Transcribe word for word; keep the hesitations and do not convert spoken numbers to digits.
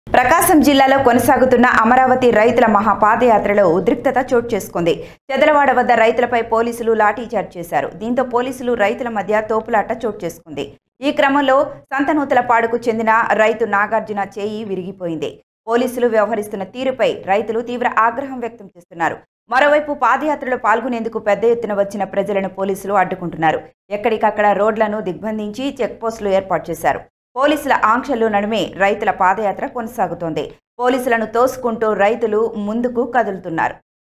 ప్రకాశం జిల్లాలో కొనసాగుతున్న అమరావతి రైతుల మహాపాదయాత్రలో ఉద్రిక్తత చోటు చేసుకుంది. చెదలవాడ వద్ద రైతులపై పోలీసులు లాఠీచార్జ్ చేశారు. దీంతో పోలీసులు రైతుల మధ్య తోపులాట చోటు చేసుకుంది. ఈ క్రమంలో సంతనూతలపాడుకు చెందిన రైతు నాగార్జున చేయి విరిగిపోయింది. పోలీసులు వ్యవహరిస్తున్న తీరుపై రైతులు తీవ్ర ఆగ్రహం వ్యక్తం చేస్తున్నారు. మరోవైపు పాదయాత్రలో పాల్గొనేందుకు పెద్ద ఎత్తున వచ్చిన ప్రజలను పోలీసులు అడ్డుకుంటున్నారు. ఎక్కడికక్కడ రోడ్లను దిగ్బంధించి చెక్పోస్టులు ఏర్పాటు చేశారు. పోలీసుల ఆంక్షలు నడుమే రైతుల పాదయాత్ర కొనసాగుతోంది. పోలీసులను తోసుకుంటూ రైతులు ముందుకు కదులుతున్నారు.